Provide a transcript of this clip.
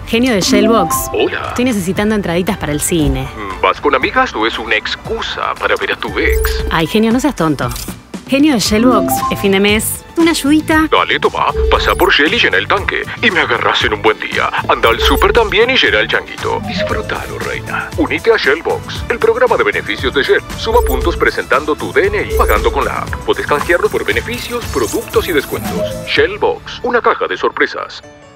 Genio de Shellbox. Hola. Estoy necesitando entraditas para el cine. ¿Vas con amigas o es una excusa para ver a tu ex? Ay, genio, no seas tonto. Genio de Shellbox, es fin de mes. Una ayudita. Dale, toma, pasa por Shell y llena el tanque. Y me agarras en un buen día. Anda al súper también y llena el changuito. Disfrútalo, reina. Unite a Shellbox, el programa de beneficios de Shell. Suma puntos presentando tu DNI, pagando con la app. Puedes canjearlo por beneficios, productos y descuentos. Shellbox, una caja de sorpresas.